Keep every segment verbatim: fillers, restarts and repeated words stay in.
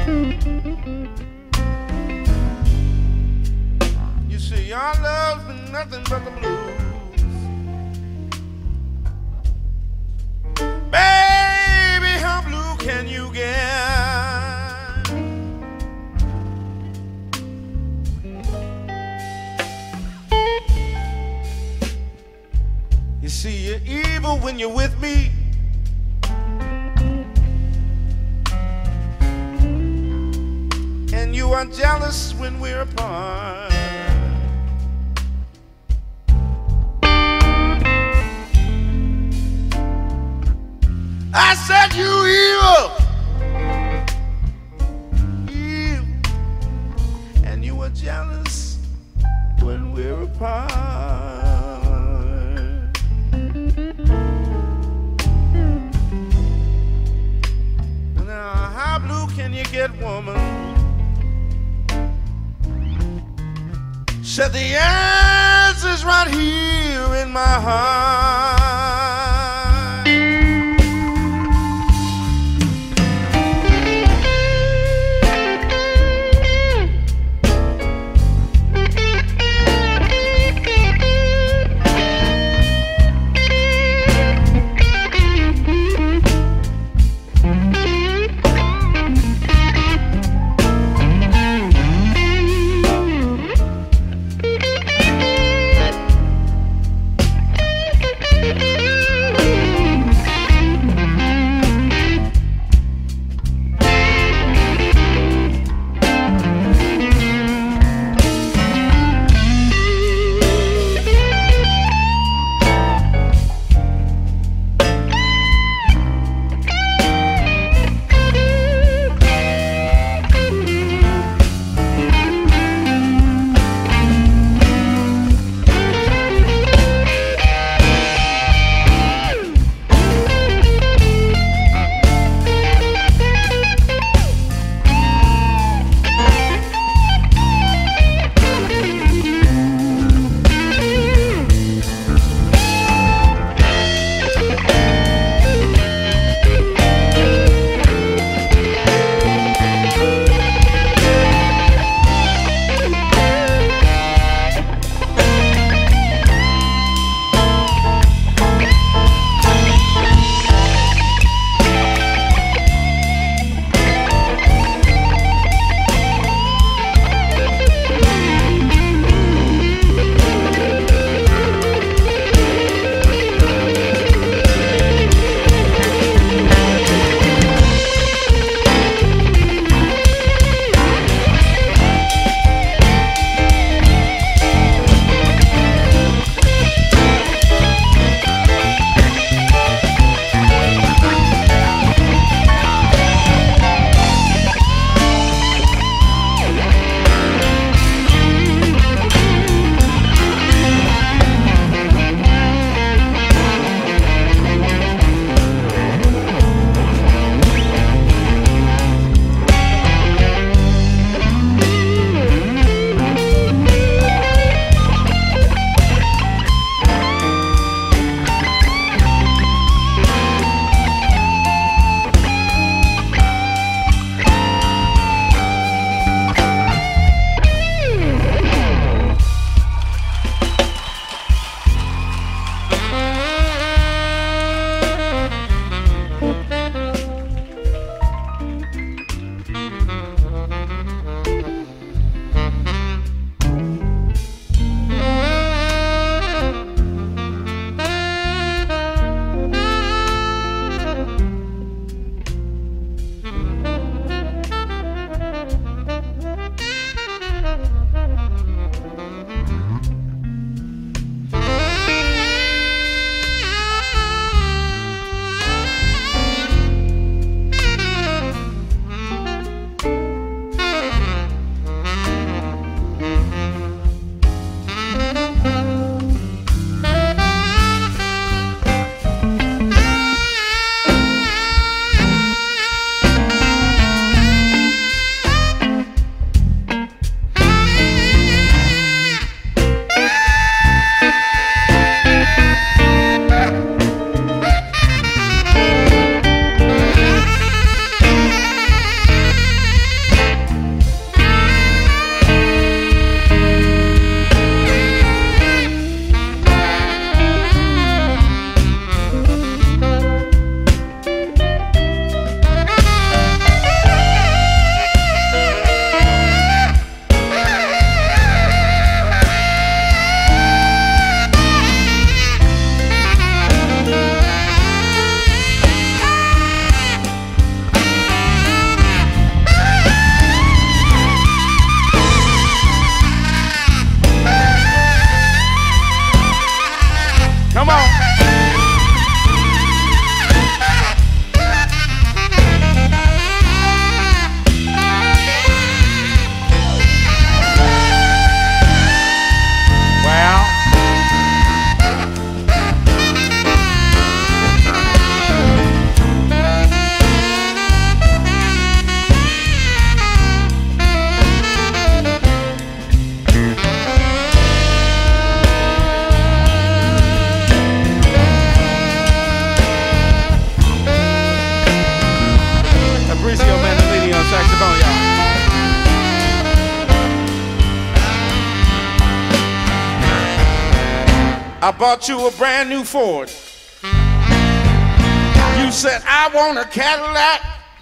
You see, our love's been nothing but the blues. Baby, how blue can you get? You see, you're evil when you're with me. And you are jealous when we're apart. I said you evil, evil, and you are jealous when we're apart. Now, how blue can you get, woman? Said the answer's right here in my heart. I bought you a brand new Ford. You said, I want a Cadillac.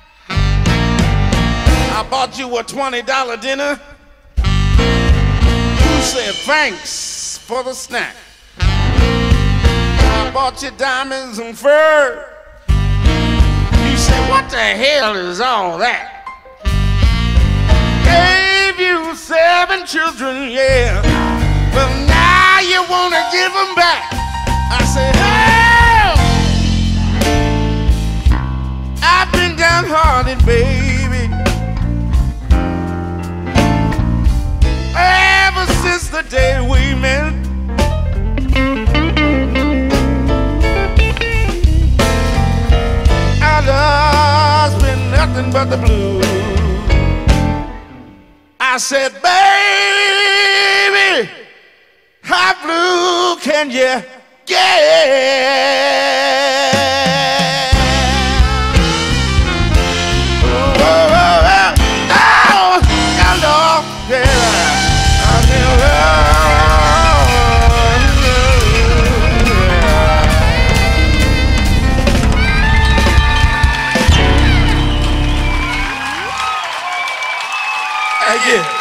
I bought you a twenty dollar dinner. You said, thanks for the snack. I bought you diamonds and fur. You said, what the hell is all that? Gave you seven children, yeah. But now you wanna give them back. I said, hell, I've been downhearted, baby, ever since the day we met. Our love's been nothing but the blues. I said, baby, how blue can you get? Oh, oh, oh, oh, oh, hello, yeah, I'm in love. Thank you.